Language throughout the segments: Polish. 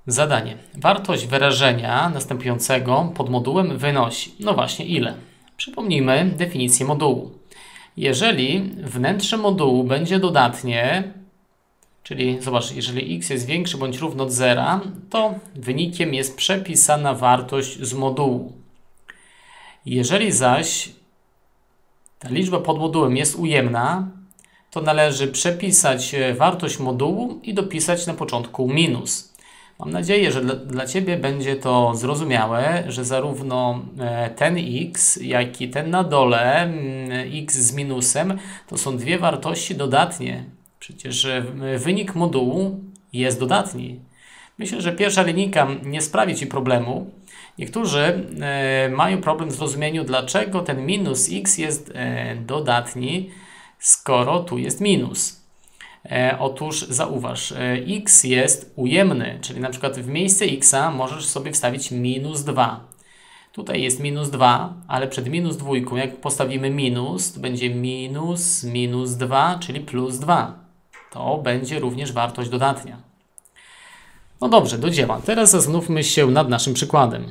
Zadanie. Wartość wyrażenia następującego pod modułem wynosi. No właśnie, ile? Przypomnijmy definicję modułu. Jeżeli wnętrze modułu będzie dodatnie, czyli zobacz, jeżeli x jest większy bądź równy od zera, to wynikiem jest przepisana wartość z modułu. Jeżeli zaś ta liczba pod modułem jest ujemna, to należy przepisać wartość modułu i dopisać na początku minus. Mam nadzieję, że dla Ciebie będzie to zrozumiałe, że zarówno ten x, jak i ten na dole, x z minusem, to są dwie wartości dodatnie. Przecież wynik modułu jest dodatni. Myślę, że pierwsza linijka nie sprawi Ci problemu. Niektórzy mają problem w zrozumieniu, dlaczego ten minus x jest dodatni, skoro tu jest minus. Otóż zauważ, x jest ujemny, czyli na przykład w miejsce x możesz sobie wstawić minus 2. Tutaj jest minus 2, ale przed minus 2, jak postawimy minus, to będzie minus 2, czyli plus 2. To będzie również wartość dodatnia. No dobrze, do dzieła. Teraz zastanówmy się nad naszym przykładem.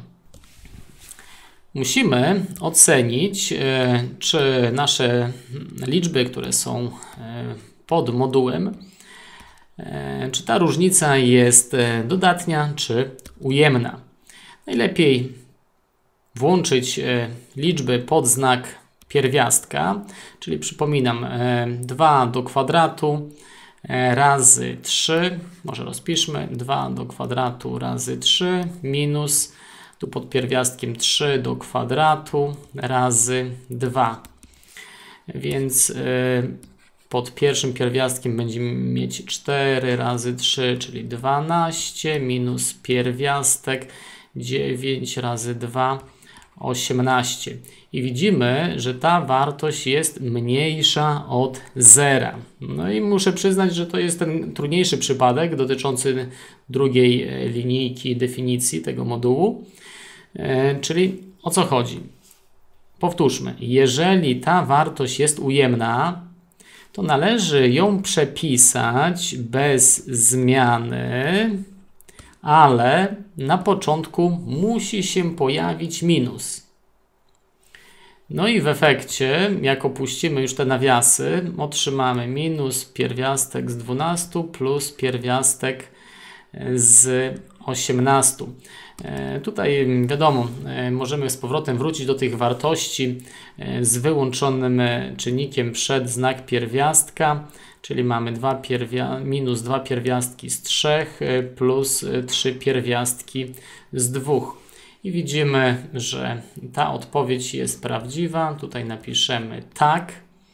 Musimy ocenić, czy nasze liczby, które są pod modułem, czy ta różnica jest dodatnia, czy ujemna. Najlepiej włączyć liczby pod znak pierwiastka, czyli przypominam 2 do kwadratu razy 3, może rozpiszmy 2 do kwadratu razy 3 minus tu pod pierwiastkiem 3 do kwadratu razy 2. Więc pod pierwszym pierwiastkiem będziemy mieć 4 razy 3, czyli 12, minus pierwiastek 9 razy 2, 18. I widzimy, że ta wartość jest mniejsza od zera. No i muszę przyznać, że to jest ten trudniejszy przypadek dotyczący drugiej linijki definicji tego modułu. Czyli o co chodzi? Powtórzmy, jeżeli ta wartość jest ujemna, to należy ją przepisać bez zmiany, ale na początku musi się pojawić minus. No i w efekcie, jak opuścimy już te nawiasy, otrzymamy minus pierwiastek z 12 plus pierwiastek z 18. Tutaj wiadomo, możemy z powrotem wrócić do tych wartości z wyłączonym czynnikiem przed znak pierwiastka, czyli mamy minus 2 pierwiastki z 3 plus 3 pierwiastki z 2. I widzimy, że ta odpowiedź jest prawdziwa. Tutaj napiszemy tak.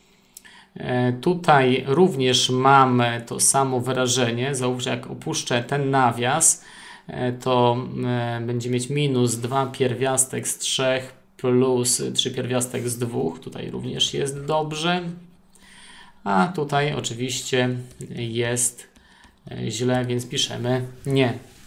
Tutaj również mamy to samo wyrażenie. Zauważcie, jak opuszczę ten nawias, to będzie mieć minus 2 pierwiastek z 3 plus 3 pierwiastek z 2. Tutaj również jest dobrze. A tutaj oczywiście jest źle, więc piszemy nie.